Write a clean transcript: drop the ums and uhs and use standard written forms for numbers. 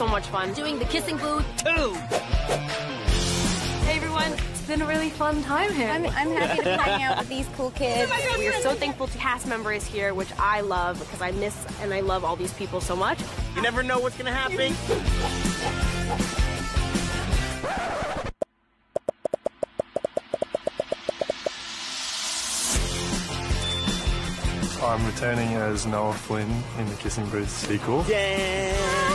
so much fun. Doing the kissing booth. Two. Hey everyone, it's been a really fun time here. I'm happy to hang out with these cool kids. We are so thankful to cast members here, which I love because I miss and I love all these people so much. You never know what's gonna happen. I'm returning as Noah Flynn in the Kissing Booth sequel. Yeah.